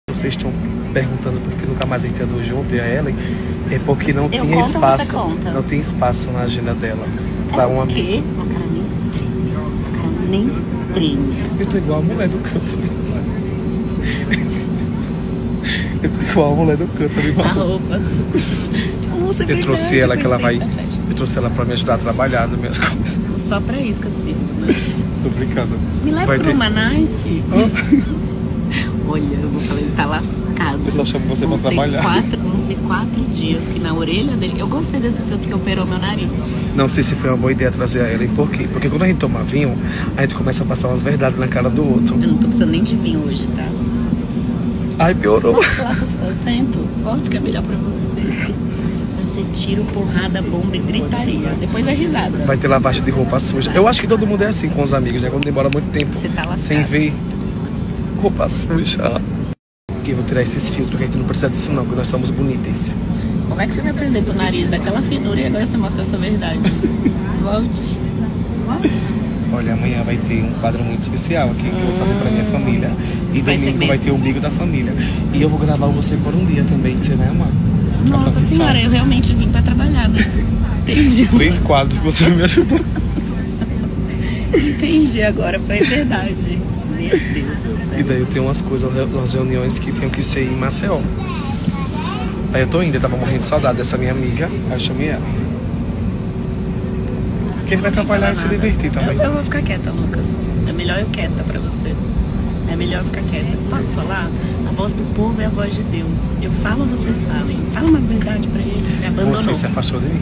Vocês estão perguntando por que nunca mais a gente andou junto e a Ellen, é porque não tinha espaço. Não tem espaço na agenda dela. Pra uma amiga. A cara nem treme. A cara nem treme. Eu tô igual a mulher do canto. Eu tô igual a mulher do canto. A roupa. Eu trouxe ela que ela vai. Eu trouxe ela pra me ajudar a trabalhar nas minhas coisas. Só pra isso que eu sirvo, né? Tô brincando. Me leva pro Manice. Olha, eu vou falar, ele tá lascado. O pessoal chama você pra trabalhar. Vão ser 4 dias que na orelha dele... Eu gostei desse filtro que operou meu nariz. Não sei se foi uma boa ideia trazer a Ellen. Por quê? Porque quando a gente toma vinho, a gente começa a passar umas verdades na cara do outro. Eu não tô precisando nem de vinho hoje, tá? Ai, piorou. Volte lá pro seu assento. Volte que é melhor pra você. Vai ser tiro, porrada, bomba e gritaria. Depois é risada. Vai ter lavagem de roupa suja. Eu acho que todo mundo é assim com os amigos, né? Quando demora muito tempo Você tá lascado. sem ver roupa suja. E eu vou tirar esses filtros, que a gente não precisa disso não, porque nós somos bonitas. Como é que você me apresenta o nariz daquela finura e agora você mostra essa verdade? Volte. Volte. Olha, amanhã vai ter um quadro muito especial aqui que eu vou fazer pra minha família. E domingo vai ter o umbigo da família. E eu vou gravar você por um dia também, que você vai amar. Nossa senhora, eu realmente vim pra trabalhar, né? Entendi. 3 quadros que você vai me ajudar. Entendi agora, foi verdade. Meu Deus do céu. E daí eu tenho umas coisas, umas reuniões que tinham que ser em Maceió. Aí eu tô indo, eu tava morrendo de saudade dessa minha amiga, aí eu chamei ela. Quem vai trabalhar e se divertir também. Eu vou ficar quieta, Lucas. É melhor eu quieta pra você. É melhor ficar quieta. Posso falar? A voz do povo é a voz de Deus. Eu falo, vocês falem. Fala umas verdades pra ele. Me abandonou. Você se afastou de mim.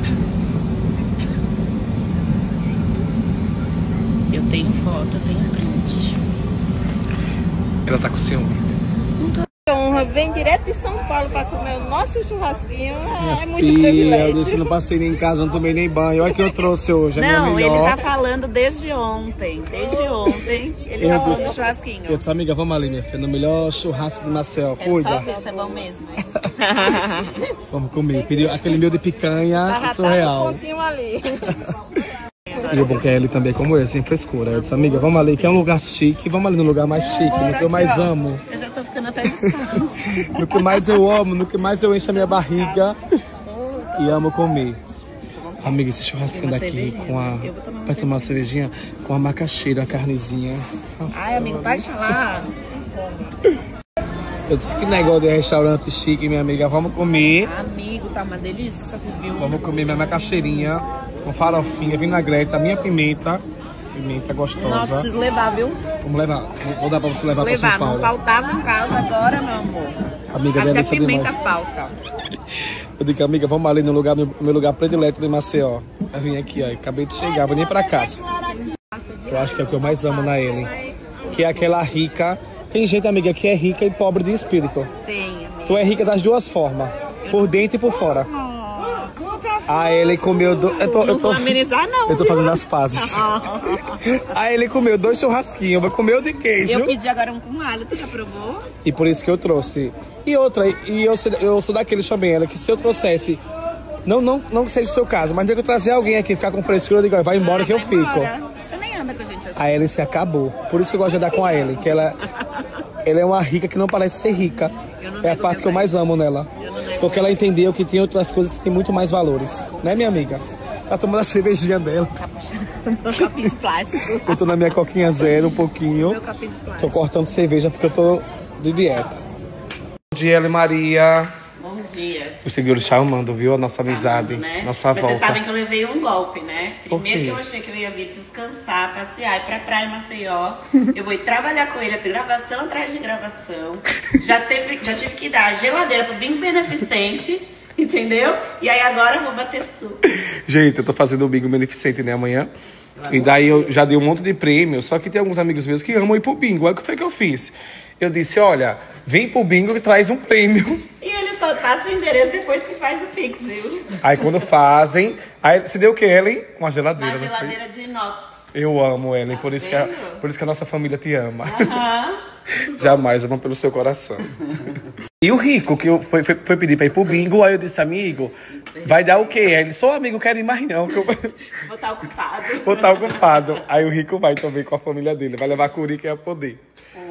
Eu tenho foto, eu tenho print. Ela tá com ciúme. Honra, vem direto de São Paulo para comer o nosso churrasquinho. É muito Filha, privilégio. eu disse, não passei nem em casa, não tomei nem banho. Olha o que eu trouxe hoje, a minha Não, melhor. ele tá falando desde ontem. Desde ontem. Ele tá falando do churrasquinho. Eu disse, amiga, vamos ali, minha filha, no melhor churrasco de Maceió. Quero Cuida. só ver se é bom mesmo. Vamos comer. Pediu aquele meio de picanha surreal. Um pontinho ali. E o bom que é ele também, como eu, sem frescura. Eu disse, amiga, vamos ali, que é um lugar chique. Vamos ali no lugar mais chique, no que eu mais amo. Eu já tô ficando até descalço. No que mais eu amo, no que mais eu encho a minha barriga. E amo comer. Amiga, esse churrasquinho daqui com a... Vai tomar uma cervejinha com a macaxeira, a carnezinha. Ai, amigo, para de falar. Eu disse, que negócio de restaurante chique, minha amiga. Vamos comer. Amigo, tá uma delícia, sabe, viu? Vamos comer minha macaxeirinha com farofinha, vinagrete, a minha pimenta. Pimenta gostosa. Nossa, preciso levar, viu? Vamos levar. Vou dar pra você levar pra São Paulo. Não faltava em casa agora, meu amor. Amiga, até delícia pimenta demais. falta. Eu digo, amiga, vamos ali no lugar, meu lugar predileto de Maceió. Eu vim aqui, ó. Acabei de chegar, vou nem pra casa. Eu acho que é o que eu mais amo na Ellen. Que é aquela rica. Tem gente, amiga, que é rica e pobre de espírito. Tem, amiga. Tu é rica das duas formas. Por dentro e por fora. A Ellen comeu... Não vou amenizar, não. Eu tô fazendo as pazes. A Ellen comeu 2 churrasquinhos. Vai comer o de queijo. Eu pedi agora um com alho. Tu já provou? E por isso que eu trouxe. E outra, eu sou daquele também, ela, que se eu trouxesse... Não que seja o seu caso, mas se eu trazer alguém aqui e ficar com frescura, eu digo, vai embora que eu fico. Você nem anda com a gente assim. A Ellen se acabou. Por isso que eu gosto de andar com a Ellen, que ela é uma rica que não parece ser rica. É a parte que eu mais amo nela. Porque ela entendeu que tem outras coisas que têm muito mais valores. Né, minha amiga? Tá tomando a cervejinha dela. Meu copinho de plástico. Eu tô na minha coquinha zero, um pouquinho. Meu copinho de plástico. Tô cortando cerveja porque eu tô de dieta. Bom dia, Ellen Maria. Bom dia. Os seguidores chamando, viu? A nossa amizade, Né? nossa Mas volta. vocês sabem que eu levei um golpe, né? Por Primeiro quê? que eu achei que eu ia vir descansar, passear, ir pra praia em Maceió. Eu vou ir trabalhar com ele, até gravação atrás de gravação. Já tive que dar a geladeira pro bingo beneficente, entendeu? E aí agora eu vou bater suco. Gente, eu tô fazendo o bingo beneficente, né, amanhã. E daí eu já dei um monte de prêmio, só que tem alguns amigos meus que amam ir pro bingo. Aí o que foi que eu fiz? Eu disse, olha, vem pro bingo e traz um prêmio. E eles só passam o endereço depois que faz o Pix, viu? Aí quando fazem... Aí se deu o que, Ellen? Uma geladeira. Uma não foi? geladeira de inox. Eu amo, Ellen, por isso que a nossa família te ama. Jamais, eu amo pelo seu coração. E o Rico, que foi pedir pra ir pro bingo, aí eu disse, amigo, vai dar o quê? Aí ele, sou amigo, quero ir mais não, que eu Vou estar ocupado. vou estar ocupado. Aí o Rico vai também com a família dele, vai levar a Curi que é o poder.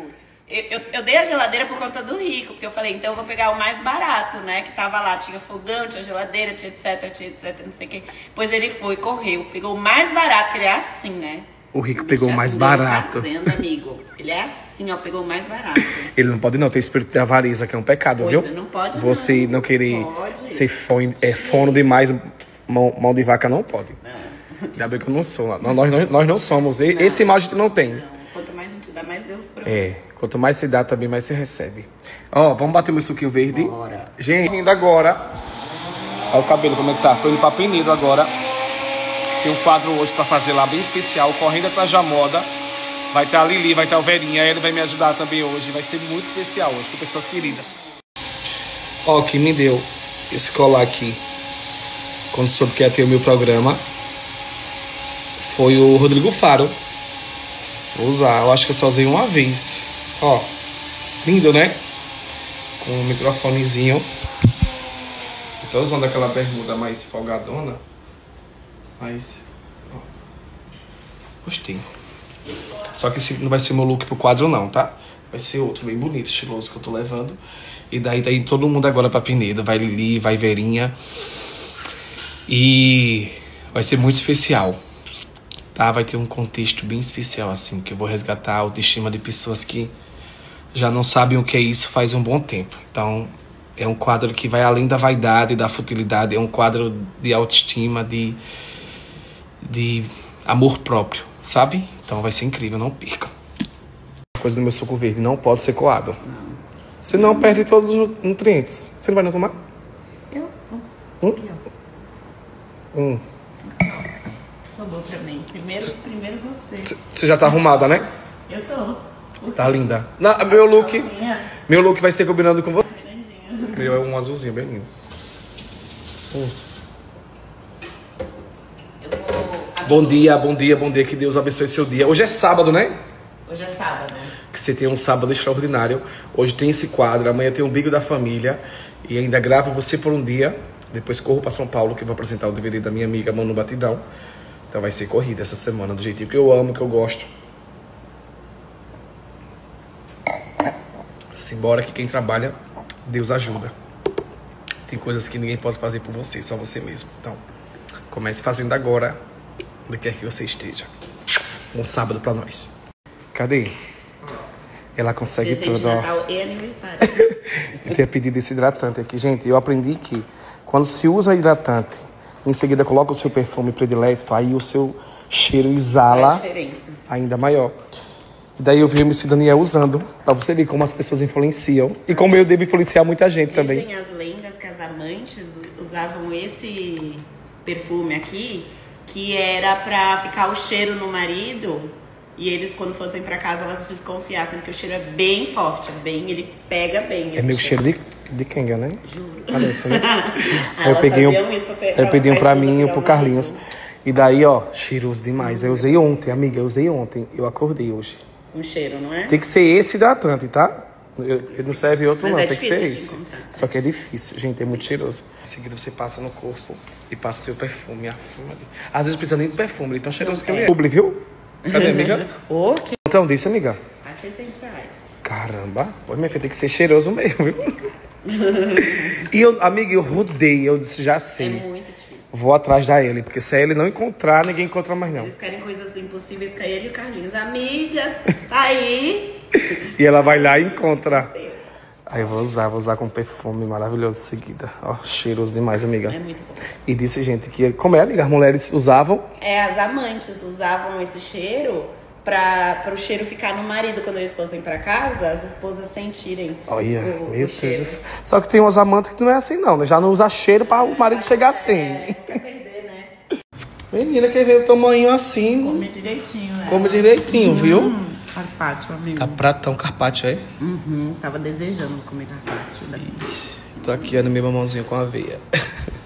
Eu dei a geladeira por conta do Rico, porque eu falei, então eu vou pegar o mais barato, né? Que tava lá, tinha fogão, tinha geladeira, tinha etc, não sei o quê. Pois ele foi, correu, pegou o mais barato, que ele é assim, né? O Rico pegou o mais barato. Fazenda, amigo. Ele é assim, ó, pegou o mais barato. Ele não pode não, tem espírito de avareza, que é um pecado, Pois viu? é, não pode Você não querer pode. ser fono demais, mão de vaca não pode. Ainda bem que eu não sou. Nós não somos. Esse mal a gente não tem. Não, quanto mais a gente dá, mais Deus provê. É, quanto mais se dá, também mais se recebe. Ó, vamos bater meu suquinho verde. Bora. Gente, ainda agora. Olha o cabelo como é que tá. Tô indo pra Penedo agora. Tem um quadro hoje pra fazer lá bem especial, correndo atrás da moda. Vai estar a Lili, vai estar o Verinha, ele vai me ajudar também hoje. Vai ser muito especial hoje, com pessoas queridas. Ó, quem me deu esse colar aqui, quando soube que ia ter o meu programa, foi o Rodrigo Faro. Vou usar, eu acho que eu só usei uma vez. Ó, lindo, né? Com um microfonezinho. Eu tô usando aquela bermuda mais folgadona. Mas, ó, gostei. Só que esse não vai ser o meu look pro quadro não, tá? Vai ser outro, bem bonito, estiloso que eu tô levando. E daí tá indo todo mundo agora pra Penedo. Vai Lili, vai Verinha. E vai ser muito especial, tá? Vai ter um contexto bem especial, assim, que eu vou resgatar a autoestima de pessoas que já não sabem o que é isso faz um bom tempo. Então, é um quadro que vai além da vaidade, da futilidade. É um quadro de autoestima, de amor próprio, sabe? Então vai ser incrível, não perca. A coisa do meu suco verde não pode ser coado. Você não perde todos os nutrientes. Você não vai não tomar? Eu? Aqui, ó. Sobrou pra mim. Primeiro você. Você já tá arrumada, né? Eu tô. Tá linda. Meu look vai ser combinando com você. Meu é um azulzinho bem lindo. Bom dia, bom dia, bom dia. Que Deus abençoe seu dia. Hoje é sábado, né? Hoje é sábado. Que você tenha um sábado extraordinário. Hoje tem esse quadro, amanhã tem o Bigo da Família. E ainda gravo Você por um Dia. Depois corro pra São Paulo, que eu vou apresentar o DVD da minha amiga Manu Batidão. Então vai ser corrida essa semana, do jeitinho que eu amo, que eu gosto. Simbora que quem trabalha, Deus ajuda. Tem coisas que ninguém pode fazer por você, só você mesmo. Então, comece fazendo agora, onde quer que você esteja. Um sábado pra nós. Cadê? Ela consegue Presente tudo, ó. Natal e aniversário. Eu tinha pedido esse hidratante aqui. Gente, eu aprendi que quando se usa hidratante, em seguida coloca o seu perfume predileto, aí o seu cheiro exala ainda maior. E daí eu vi o MC Daniel usando, pra você ver como as pessoas influenciam. E como eu devo influenciar muita gente também. Dizem as lendas que as amantes usavam esse perfume aqui, que era pra ficar o cheiro no marido. E eles, quando fossem pra casa, elas desconfiassem, porque o cheiro é bem forte, ele pega bem. É meio cheiro de Kenga, né? Juro. Parece, né? Aí eu peguei um pra mim e um pro Carlinhos. E daí, ó, cheiroso demais. Eu usei ontem, amiga, eu acordei hoje. Um cheiro, não é? Tem que ser esse hidratante, tá? Não serve outro, Mas não. é Tem que ser difícil esse. Só que é difícil, gente, é muito cheiroso. Em seguida você passa no corpo e passa seu perfume. Às vezes precisa nem de perfume, ele é tão cheiroso que ele é. Publi, viu? Cadê, amiga? Que... Então, disse, amiga. Tá R$600. Caramba, pô, minha filha tem que ser cheiroso mesmo, viu? E eu, amiga, eu rodei, eu disse, já sei. É muito difícil. Vou atrás da Ellie, porque se a Ellie não encontrar, ninguém encontra mais não. Eles querem coisas impossíveis com ele e o Carlinhos. Amiga, tá aí. E ela vai lá e encontra. Aí eu vou usar com perfume maravilhoso em seguida. Ó, cheiroso demais, amiga. É muito bom. E disse, gente, que como é, amiga? As mulheres usavam? As amantes usavam esse cheiro para o cheiro ficar no marido quando eles fossem pra casa, as esposas sentirem. Olha, meu Deus. Só que tem umas amantes que não é assim, não, né? Já não usa cheiro para o marido chegar assim. Não quer perder, né? Menina, quer ver o tamanho assim? Come direitinho, né? Come direitinho, viu? Carpaccio, amigo. Tá pratão carpaccio, é? Tava desejando comer carpaccio. Tô aqui, ó, na minha mãozinha com aveia.